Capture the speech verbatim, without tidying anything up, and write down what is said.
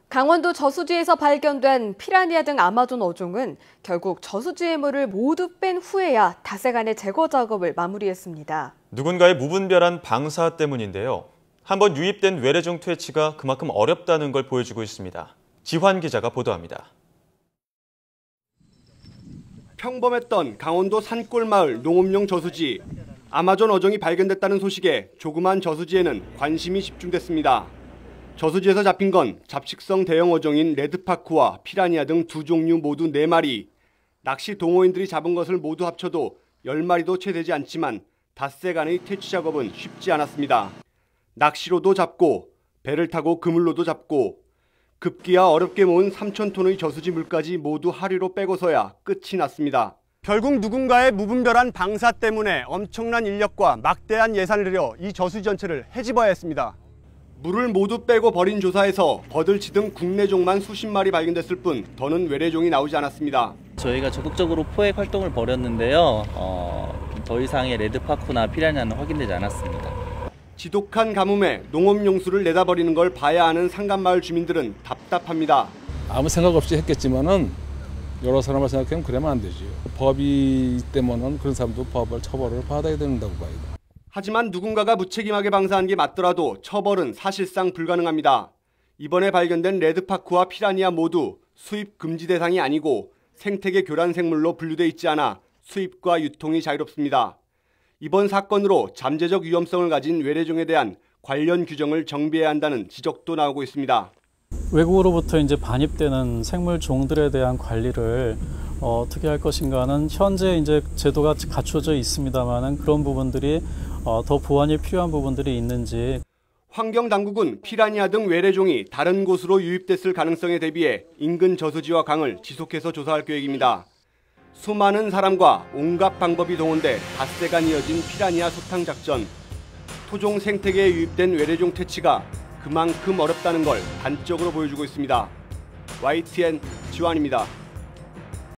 강원도 저수지에서 발견된 피라니아 등 아마존 어종은 결국 저수지의 물을 모두 뺀 후에야 닷새간의 제거 작업을 마무리했습니다. 누군가의 무분별한 방사 때문인데요. 한번 유입된 외래종 퇴치가 그만큼 어렵다는 걸 보여주고 있습니다. 지환 기자가 보도합니다. 평범했던 강원도 산골마을 농업용 저수지. 아마존 어종이 발견됐다는 소식에 조그만 저수지에는 관심이 집중됐습니다. 저수지에서 잡힌 건 잡식성 대형 어종인 레드파쿠와 피라니아 등 두 종류 모두 네 마리. 낚시 동호인들이 잡은 것을 모두 합쳐도 열 마리도 채 되지 않지만 닷새간의 퇴치 작업은 쉽지 않았습니다. 낚시로도 잡고 배를 타고 그물로도 잡고 급기야 어렵게 모은 삼천 톤의 저수지 물까지 모두 하류로 빼고서야 끝이 났습니다. 결국 누군가의 무분별한 방사 때문에 엄청난 인력과 막대한 예산을 들여 이 저수지 전체를 헤집어야 했습니다. 물을 모두 빼고 버린 조사에서 버들치 등 국내종만 수십 마리 발견됐을 뿐 더는 외래종이 나오지 않았습니다. 저희가 적극적으로 포획 활동을 벌였는데요. 어, 더 이상의 레드파쿠나 피라냐는 확인되지 않았습니다. 지독한 가뭄에 농업용수를 내다버리는 걸 봐야 하는 상간마을 주민들은 답답합니다. 아무 생각 없이 했겠지만은 여러 사람을 생각하면 그러면 안 되죠. 법이 때문에 그런 사람도 법을 처벌을 받아야 된다고 봐요. 하지만 누군가가 무책임하게 방사한 게 맞더라도 처벌은 사실상 불가능합니다. 이번에 발견된 레드파쿠와 피라니아 모두 수입 금지 대상이 아니고 생태계 교란 생물로 분류돼 있지 않아 수입과 유통이 자유롭습니다. 이번 사건으로 잠재적 위험성을 가진 외래종에 대한 관련 규정을 정비해야 한다는 지적도 나오고 있습니다. 외국으로부터 이제 반입되는 생물 종들에 대한 관리를 어, 어떻게 할 것인가는 현재 이제 제도가 갖춰져 있습니다만은 그런 부분들이 어, 더 보완이 필요한 부분들이 있는지. 환경당국은 피라니아 등 외래종이 다른 곳으로 유입됐을 가능성에 대비해 인근 저수지와 강을 지속해서 조사할 계획입니다. 수많은 사람과 온갖 방법이 동원돼 닷새간 이어진 피라니아 소탕 작전. 토종 생태계에 유입된 외래종 퇴치가 그만큼 어렵다는 걸 단적으로 보여주고 있습니다. 와이티엔 지환입니다.